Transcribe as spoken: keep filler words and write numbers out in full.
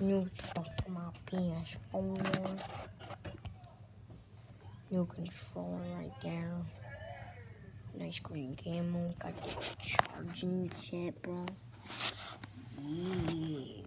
New stuff for my P S four. New controller right there. Nice green camo. Got the charging set, bro. Yeah.